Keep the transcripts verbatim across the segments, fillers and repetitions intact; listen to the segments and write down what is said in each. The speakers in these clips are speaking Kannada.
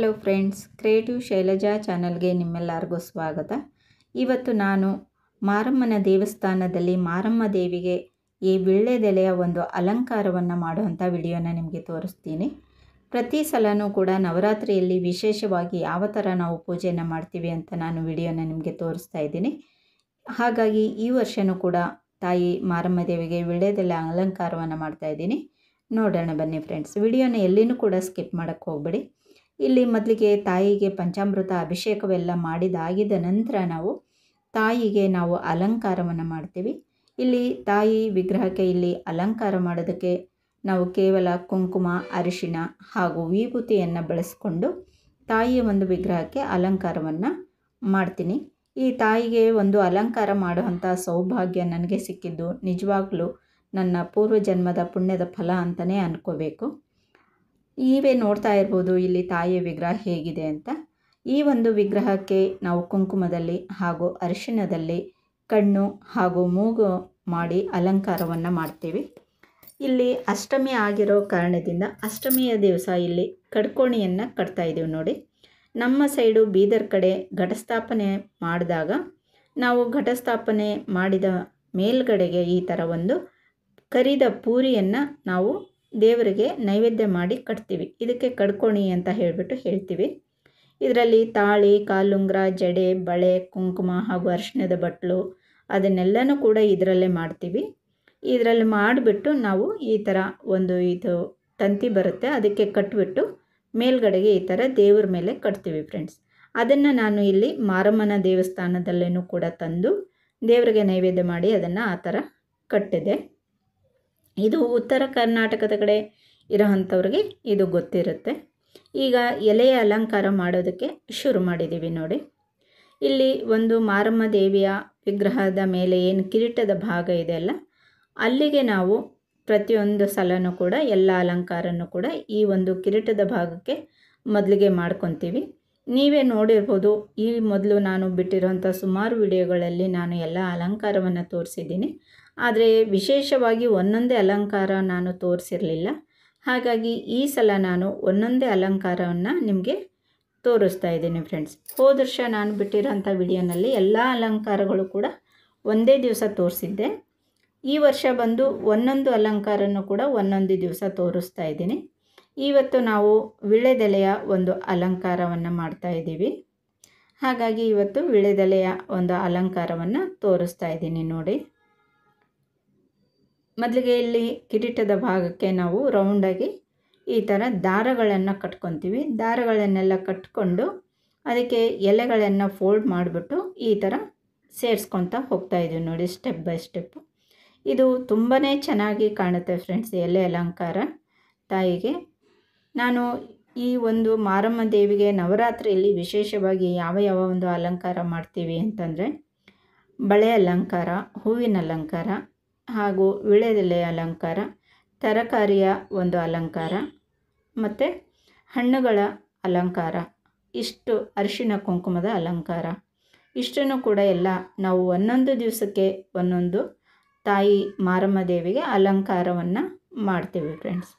ಹಲೋ ಫ್ರೆಂಡ್ಸ್, ಕ್ರಿಯೇಟಿವ್ ಶೈಲಜಾ ಚಾನಲ್ಗೆ ನಿಮ್ಮೆಲ್ಲರಿಗೂ ಸ್ವಾಗತ. ಇವತ್ತು ನಾನು ಮಾರಮ್ಮನ ದೇವಸ್ಥಾನದಲ್ಲಿ ಮಾರಮ್ಮ ದೇವಿಗೆ ಈ ವೀಳ್ಯದೆಲೆಯ ಒಂದು ಅಲಂಕಾರವನ್ನು ಮಾಡುವಂಥ ವಿಡಿಯೋನ ನಿಮಗೆ ತೋರಿಸ್ತೀನಿ. ಪ್ರತಿ ಸಲನೂ ಕೂಡ ನವರಾತ್ರಿಯಲ್ಲಿ ವಿಶೇಷವಾಗಿ ಯಾವ ಥರ ನಾವು ಪೂಜೆಯನ್ನು ಮಾಡ್ತೀವಿ ಅಂತ ನಾನು ವಿಡಿಯೋನ ನಿಮಗೆ ತೋರಿಸ್ತಾ ಇದ್ದೀನಿ. ಹಾಗಾಗಿ ಈ ವರ್ಷವೂ ಕೂಡ ತಾಯಿ ಮಾರಮ್ಮ ದೇವಿಗೆ ವೀಳ್ಯದೆಲೆ ಅಲಂಕಾರವನ್ನು ಮಾಡ್ತಾ ಇದ್ದೀನಿ. ನೋಡೋಣ ಬನ್ನಿ ಫ್ರೆಂಡ್ಸ್. ವಿಡಿಯೋನ ಎಲ್ಲಿನೂ ಕೂಡ ಸ್ಕಿಪ್ ಮಾಡೋಕ್ಕೆ ಹೋಗಬೇಡಿ. ಇಲ್ಲಿ ಮೊದಲಿಗೆ ತಾಯಿಗೆ ಪಂಚಾಮೃತ ಅಭಿಷೇಕವೆಲ್ಲ ಮಾಡಿದಾಗಿದ ನಂತರ ನಾವು ತಾಯಿಗೆ ನಾವು ಅಲಂಕಾರವನ್ನು ಮಾಡ್ತೀವಿ. ಇಲ್ಲಿ ತಾಯಿ ವಿಗ್ರಹಕ್ಕೆ ಇಲ್ಲಿ ಅಲಂಕಾರ ಮಾಡೋದಕ್ಕೆ ನಾವು ಕೇವಲ ಕುಂಕುಮ, ಅರಿಶಿಣ ಹಾಗೂ ವಿಭೂತಿಯನ್ನು ಬಳಸಿಕೊಂಡು ತಾಯಿಯ ಒಂದು ವಿಗ್ರಹಕ್ಕೆ ಅಲಂಕಾರವನ್ನು ಮಾಡ್ತೀನಿ. ಈ ತಾಯಿಗೆ ಒಂದು ಅಲಂಕಾರ ಮಾಡುವಂಥ ಸೌಭಾಗ್ಯ ನನಗೆ ಸಿಕ್ಕಿದ್ದು ನಿಜವಾಗ್ಲೂ ನನ್ನ ಪೂರ್ವಜನ್ಮದ ಪುಣ್ಯದ ಫಲ ಅಂತಲೇ ಅಂದ್ಕೋಬೇಕು. ನೀವೇ ನೋಡ್ತಾ ಇರ್ಬೋದು ಇಲ್ಲಿ ತಾಯಿಯ ವಿಗ್ರಹ ಹೇಗಿದೆ ಅಂತ. ಈ ಒಂದು ವಿಗ್ರಹಕ್ಕೆ ನಾವು ಕುಂಕುಮದಲ್ಲಿ ಹಾಗೂ ಅರಿಶಿಣದಲ್ಲಿ ಕಣ್ಣು ಹಾಗೂ ಮೂಗು ಮಾಡಿ ಅಲಂಕಾರವನ್ನು ಮಾಡ್ತೀವಿ. ಇಲ್ಲಿ ಅಷ್ಟಮಿ ಆಗಿರೋ ಕಾರಣದಿಂದ ಅಷ್ಟಮಿಯ ದಿವಸ ಇಲ್ಲಿ ಕಡ್ಕೋಣಿಯನ್ನು ಕಟ್ತಾ ಇದ್ದೀವಿ ನೋಡಿ. ನಮ್ಮ ಸೈಡು ಬೀದರ್ ಕಡೆ ಘಟಸ್ಥಾಪನೆ ಮಾಡಿದಾಗ ನಾವು ಘಟಸ್ಥಾಪನೆ ಮಾಡಿದ ಮೇಲ್ಗಡೆಗೆ ಈ ಥರ ಒಂದು ಕರಿದ ಪೂರಿಯನ್ನು ನಾವು ದೇವರಿಗೆ ನೈವೇದ್ಯ ಮಾಡಿ ಕಟ್ತೀವಿ. ಇದಕ್ಕೆ ಕಡ್ಕೋಣಿ ಅಂತ ಹೇಳಿಬಿಟ್ಟು ಹೇಳ್ತೀವಿ. ಇದರಲ್ಲಿ ತಾಳಿ, ಕಾಲುಂಗುರ, ಜಡೆ, ಬಳೆ, ಕುಂಕುಮ ಹಾಗೂ ಅರಿಶಿಣದ ಬಟ್ಲು ಅದನ್ನೆಲ್ಲನೂ ಕೂಡ ಇದರಲ್ಲೇ ಮಾಡ್ತೀವಿ. ಇದರಲ್ಲಿ ಮಾಡಿಬಿಟ್ಟು ನಾವು ಈ ಥರ ಒಂದು ಇದು ತಂತಿ ಬರುತ್ತೆ, ಅದಕ್ಕೆ ಕಟ್ಬಿಟ್ಟು ಮೇಲ್ಗಡೆಗೆ ಈ ಥರ ದೇವ್ರ ಮೇಲೆ ಕಟ್ತೀವಿ ಫ್ರೆಂಡ್ಸ್. ಅದನ್ನು ನಾನು ಇಲ್ಲಿ ಮಾರಮ್ಮನ ದೇವಸ್ಥಾನದಲ್ಲೇನೂ ಕೂಡ ತಂದು ದೇವರಿಗೆ ನೈವೇದ್ಯ ಮಾಡಿ ಅದನ್ನು ಆ ಥರ ಕಟ್ಟಿದೆ. ಇದು ಉತ್ತರ ಕರ್ನಾಟಕದ ಕಡೆ ಇರೋವಂಥವ್ರಿಗೆ ಇದು ಗೊತ್ತಿರುತ್ತೆ. ಈಗ ಎಲೆಯ ಅಲಂಕಾರ ಮಾಡೋದಕ್ಕೆ ಶುರು ಮಾಡಿದ್ದೀವಿ ನೋಡಿ. ಇಲ್ಲಿ ಒಂದು ಮಾರಮ್ಮ ದೇವಿಯ ವಿಗ್ರಹದ ಮೇಲೆ ಏನು ಕಿರೀಟದ ಭಾಗ ಇದೆಯಲ್ಲ, ಅಲ್ಲಿಗೆ ನಾವು ಪ್ರತಿಯೊಂದು ಸಲನೂ ಕೂಡ ಎಲ್ಲ ಅಲಂಕಾರನೂ ಕೂಡ ಈ ಒಂದು ಕಿರೀಟದ ಭಾಗಕ್ಕೆ ಮೊದಲಿಗೆ ಮಾಡ್ಕೊತೀವಿ. ನೀವೇ ನೋಡಿರ್ಬೋದು, ಈ ಮೊದಲು ನಾನು ಬಿಟ್ಟಿರೋಂಥ ಸುಮಾರು ವಿಡಿಯೋಗಳಲ್ಲಿ ನಾನು ಎಲ್ಲ ಅಲಂಕಾರವನ್ನು ತೋರಿಸಿದ್ದೀನಿ. ಆದರೆ ವಿಶೇಷವಾಗಿ ಒಂದೊಂದೇ ಅಲಂಕಾರ ನಾನು ತೋರಿಸಿರಲಿಲ್ಲ. ಹಾಗಾಗಿ ಈ ಸಲ ನಾನು ಒಂದೊಂದೇ ಅಲಂಕಾರವನ್ನು ನಿಮಗೆ ತೋರಿಸ್ತಾ ಇದ್ದೀನಿ ಫ್ರೆಂಡ್ಸ್. ಹೋದ ವರ್ಷ ನಾನು ಬಿಟ್ಟಿರೋಂಥ ವಿಡಿಯೋನಲ್ಲಿ ಎಲ್ಲ ಅಲಂಕಾರಗಳು ಕೂಡ ಒಂದೇ ದಿವಸ ತೋರಿಸಿದ್ದೆ. ಈ ವರ್ಷ ಬಂದು ಒಂದೊಂದು ಅಲಂಕಾರನೂ ಕೂಡ ಒಂದೊಂದು ದಿವಸ ತೋರಿಸ್ತಾ ಇದ್ದೀನಿ. ಇವತ್ತು ನಾವು ವೀಳ್ಯದೆಲೆಯ ಒಂದು ಅಲಂಕಾರವನ್ನು ಮಾಡ್ತಾ ಇದ್ದೀವಿ. ಹಾಗಾಗಿ ಇವತ್ತು ವೀಳ್ಯದೆಲೆಯ ಒಂದು ಅಲಂಕಾರವನ್ನು ತೋರಿಸ್ತಾ ಇದ್ದೀನಿ ನೋಡಿ. ಮೊದಲಿಗೆ ಇಲ್ಲಿ ಕಿರೀಟದ ಭಾಗಕ್ಕೆ ನಾವು ರೌಂಡಾಗಿ ಈ ಥರ ದಾರಗಳನ್ನು ಕಟ್ಕೊತೀವಿ. ದಾರಗಳನ್ನೆಲ್ಲ ಕಟ್ಕೊಂಡು ಅದಕ್ಕೆ ಎಲೆಗಳನ್ನು ಫೋಲ್ಡ್ ಮಾಡಿಬಿಟ್ಟು ಈ ಥರ ಸೇರಿಸ್ಕೊತಾ ಹೋಗ್ತಾ ಇದ್ದೀವಿ ನೋಡಿ, ಸ್ಟೆಪ್ ಬೈ ಸ್ಟೆಪ್ಪು. ಇದು ತುಂಬಾ ಚೆನ್ನಾಗಿ ಕಾಣುತ್ತೆ ಫ್ರೆಂಡ್ಸ್, ಎಲೆ ಅಲಂಕಾರ ತಾಯಿಗೆ. ನಾನು ಈ ಒಂದು ಮಾರಮ್ಮ ದೇವಿಗೆ ನವರಾತ್ರಿಯಲ್ಲಿ ವಿಶೇಷವಾಗಿ ಯಾವ ಯಾವ ಒಂದು ಅಲಂಕಾರ ಮಾಡ್ತೀವಿ ಅಂತಂದರೆ ಬಳೆ ಅಲಂಕಾರ, ಹೂವಿನ ಅಲಂಕಾರ ಹಾಗೂ ವೀಳ್ಯದೆಲೆಯ ಅಲಂಕಾರ, ತರಕಾರಿಯ ಒಂದು ಅಲಂಕಾರ ಮತ್ತು ಹಣ್ಣುಗಳ ಅಲಂಕಾರ, ಇಷ್ಟು ಅರಿಶಿಣ ಕುಂಕುಮದ ಅಲಂಕಾರ, ಇಷ್ಟನ್ನು ಕೂಡ ಎಲ್ಲ ನಾವು ಒಂದೊಂದು ದಿವಸಕ್ಕೆ ಒಂದೊಂದು ತಾಯಿ ಮಾರಮ್ಮ ದೇವಿಗೆ ಅಲಂಕಾರವನ್ನು ಮಾಡ್ತೀವಿ ಫ್ರೆಂಡ್ಸ್.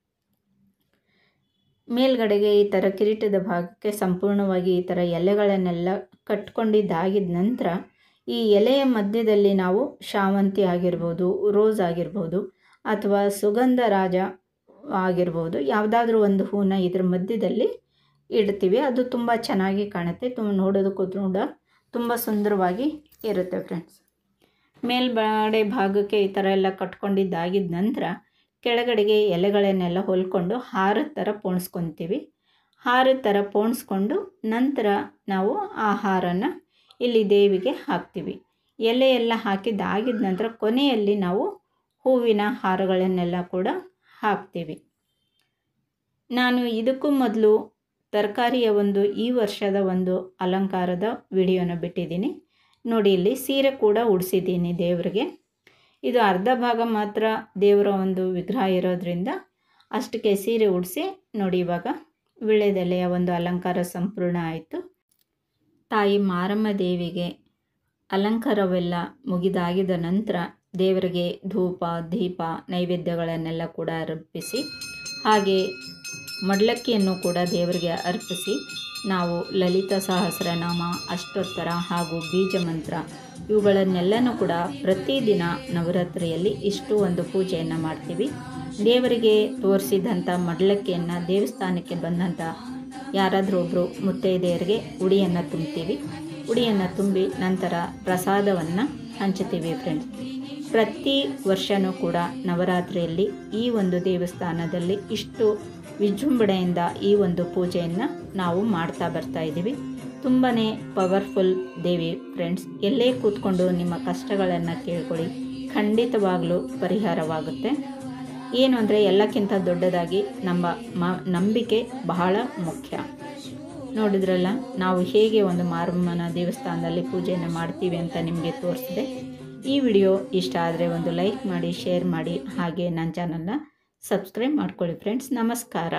ಮೇಲ್ಗಡೆಗೆ ಈ ಥರ ಕಿರೀಟದ ಭಾಗಕ್ಕೆ ಸಂಪೂರ್ಣವಾಗಿ ಈ ಥರ ಎಲೆಗಳನ್ನೆಲ್ಲ ಕಟ್ಕೊಂಡಿದ್ದಾಗಿದ ನಂತರ ಈ ಎಲೆಯ ಮಧ್ಯದಲ್ಲಿ ನಾವು ಶಾವಂತಿ ಆಗಿರ್ಬೋದು, ರೋಸ್ ಆಗಿರ್ಬೋದು ಅಥವಾ ಸುಗಂಧ ರಾಜ ಆಗಿರ್ಬೋದು, ಯಾವುದಾದ್ರೂ ಒಂದು ಹೂನ ಇದ್ರ ಮಧ್ಯದಲ್ಲಿ ಇಡ್ತೀವಿ. ಅದು ತುಂಬ ಚೆನ್ನಾಗಿ ಕಾಣುತ್ತೆ, ತುಂಬ ನೋಡೋದಕ್ಕೂ ಕೂಡ ತುಂಬ ಸುಂದರವಾಗಿ ಇರುತ್ತೆ ಫ್ರೆಂಡ್ಸ್. ಮೇಲ್ಗಡೆ ಭಾಗಕ್ಕೆ ಈ ಥರ ಎಲ್ಲ ಕಟ್ಕೊಂಡಿದ್ದಾಗಿದ ನಂತರ ಕೆಳಗಡೆಗೆ ಎಲೆಗಳನ್ನೆಲ್ಲ ಹೊಲ್ಕೊಂಡು ಹಾರದ ಥರ ಪೋಣಿಸ್ಕೊತೀವಿ. ಹಾರದ ಥರ ಪೋಣಿಸ್ಕೊಂಡು ನಂತರ ನಾವು ಆ ಹಾರನ ಇಲ್ಲಿ ದೇವಿಗೆ ಹಾಕ್ತೀವಿ. ಎಲೆ ಎಲ್ಲ ಹಾಕಿದ್ದಾಗಿದ ನಂತರ ಕೊನೆಯಲ್ಲಿ ನಾವು ಹೂವಿನ ಹಾರಗಳನ್ನೆಲ್ಲ ಕೂಡ ಹಾಕ್ತೀವಿ. ನಾನು ಇದಕ್ಕೂ ಮೊದಲು ತರಕಾರಿಯ ಒಂದು ಈ ವರ್ಷದ ಒಂದು ಅಲಂಕಾರದ ವಿಡಿಯೋನ ಬಿಟ್ಟಿದ್ದೀನಿ ನೋಡಿ. ಇಲ್ಲಿ ಸೀರೆ ಕೂಡ ಉಡಿಸಿದ್ದೀನಿ ದೇವರಿಗೆ. ಇದು ಅರ್ಧ ಭಾಗ ಮಾತ್ರ ದೇವರ ಒಂದು ವಿಗ್ರಹ ಇರೋದ್ರಿಂದ ಅಷ್ಟಕ್ಕೆ ಸೀರೆ ಉಡಿಸಿ ನೋಡಿ. ಇವಾಗ ವೀಳ್ಯದೆಲೆಯ ಒಂದು ಅಲಂಕಾರ ಸಂಪೂರ್ಣ ಆಯಿತು. ತಾಯಿ ಮಾರಮ್ಮ ದೇವಿಗೆ ಅಲಂಕಾರವೆಲ್ಲ ಮುಗಿದಾಗಿದ ನಂತರ ದೇವರಿಗೆ ಧೂಪ, ದೀಪ, ನೈವೇದ್ಯಗಳನ್ನೆಲ್ಲ ಕೂಡ ಅರ್ಪಿಸಿ ಹಾಗೆ ಮಡ್ಲಕ್ಕಿಯನ್ನು ಕೂಡ ದೇವರಿಗೆ ಅರ್ಪಿಸಿ ನಾವು ಲಲಿತ ಸಹಸ್ರನಾಮ, ಅಷ್ಟೋತ್ತರ ಹಾಗೂ ಬೀಜ ಮಂತ್ರ ಇವುಗಳನ್ನೆಲ್ಲನೂ ಕೂಡ ಪ್ರತಿದಿನ ನವರಾತ್ರಿಯಲ್ಲಿ ಇಷ್ಟು ಒಂದು ಪೂಜೆಯನ್ನು ಮಾಡ್ತೀವಿ. ದೇವರಿಗೆ ತೋರಿಸಿದಂಥ ಮಡ್ಲಕ್ಕಿಯನ್ನು ದೇವಸ್ಥಾನಕ್ಕೆ ಬಂದಂಥ ಯಾರಾದರೂ ಒಬ್ಬರು ಮುತ್ತೈದೆಯರಿಗೆ ಉಡಿಯನ್ನು ತುಂಬ್ತೀವಿ. ಉಡಿಯನ್ನು ತುಂಬಿ ನಂತರ ಪ್ರಸಾದವನ್ನು ಹಂಚ್ತೀವಿ ಫ್ರೆಂಡ್ಸ್. ಪ್ರತಿ ವರ್ಷವೂ ಕೂಡ ನವರಾತ್ರಿಯಲ್ಲಿ ಈ ಒಂದು ದೇವಸ್ಥಾನದಲ್ಲಿ ಇಷ್ಟು ವಿಜೃಂಭಣೆಯಿಂದ ಈ ಒಂದು ಪೂಜೆಯನ್ನು ನಾವು ಮಾಡ್ತಾ ಬರ್ತಾ ಇದ್ದೀವಿ. ತುಂಬಾ ಪವರ್ಫುಲ್ ದೇವಿ ಫ್ರೆಂಡ್ಸ್. ಎಲ್ಲೇ ಕೂತ್ಕೊಂಡು ನಿಮ್ಮ ಕಷ್ಟಗಳನ್ನು ಕೇಳ್ಕೊಳ್ಳಿ, ಖಂಡಿತವಾಗಲೂ ಪರಿಹಾರವಾಗುತ್ತೆ. ಏನು ಅಂದರೆ ಎಲ್ಲಕ್ಕಿಂತ ದೊಡ್ಡದಾಗಿ ನಮ್ಮ ಮ ನಂಬಿಕೆ ಬಹಳ ಮುಖ್ಯ. ನೋಡಿದ್ರಲ್ಲ, ನಾವು ಹೇಗೆ ಒಂದು ಮಾರಮ್ಮನ ದೇವಸ್ಥಾನದಲ್ಲಿ ಪೂಜೆಯನ್ನು ಮಾಡ್ತೀವಿ ಅಂತ ನಿಮಗೆ ತೋರಿಸಿದೆ. ಈ ವಿಡಿಯೋ ಇಷ್ಟ ಆದರೆ ಒಂದು ಲೈಕ್ ಮಾಡಿ, ಶೇರ್ ಮಾಡಿ, ಹಾಗೆ ನನ್ನ ಚಾನಲ್ನ ಸಬ್ಸ್ಕ್ರೈಬ್ ಮಾಡ್ಕೊಳ್ಳಿ ಫ್ರೆಂಡ್ಸ್. ನಮಸ್ಕಾರ.